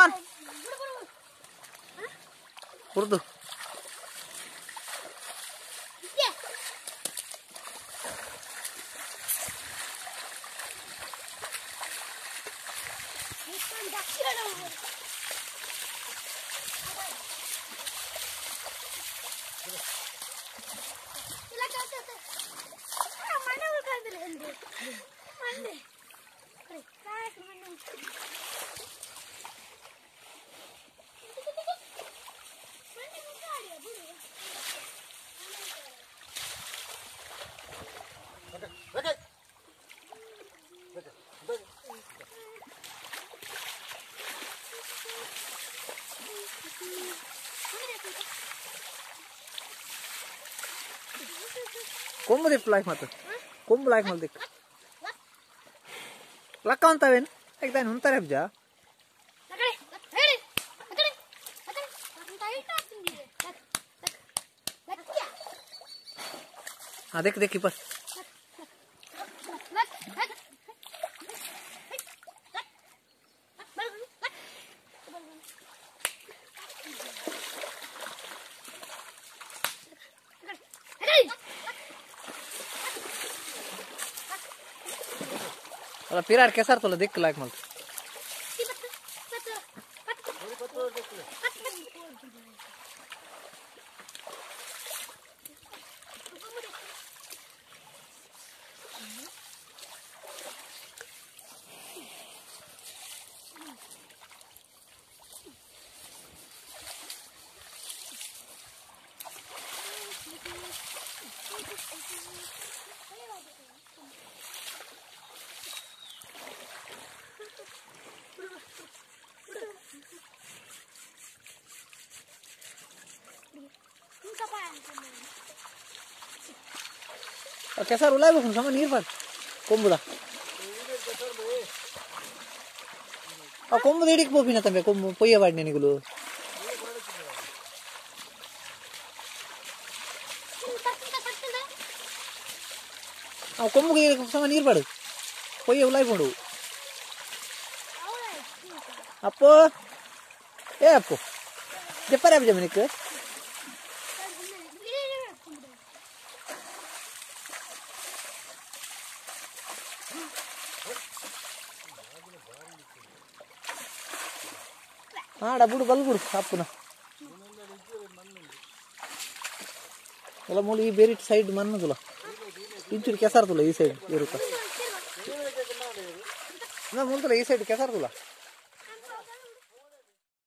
कमान उर्दू ಕೊಂಬು ದಿಪ್ಪು ಲಾಯ್ಕ್ ಮಾತು ಕೊಂಬು ಲಾಯ್ಕ್ ಮಲ್ ದಿಕ್ಕು ಲಕ್ಕ ಅಂತಾವೇನು ಯಾಕೆ ಹುಂತಾರೆ ಅಬ್ಜ देख देख पर पिरार केसार तो देख लायक मल केसार उलाय बघून sama ನೀರ್ ಬಾರ್ ಕೊಂಬುದ ಆ ಕೊಂಬು ಹಿಡಿಕ್ ಬೋಪಿನ ತಂಬೆ ಕೊಂಬು ಪೊಯ್ಯ ಬಾಡ್ನೆ ನಿಗುಲು ಆ ಕೊಂಬುಗೆ sama ನೀರ್ ಬಾಡು ಪೊಯ್ಯ ಉಲಾಯ್ ಮಾಡು ಅಪ್ಪೋ ಏ ಅಪ್ಪೋ ಜಪ್ಪರ ಅಬ್ಬ ಜಮನಿಕ್ हाँ डबुड़ बल गुड़ आपको ना वाला मोल ये बेरी साइड मन ना तुला इंचुर कैसा तुला ये साइड ये रुका ना मोल तुला ये साइड कैसा तुला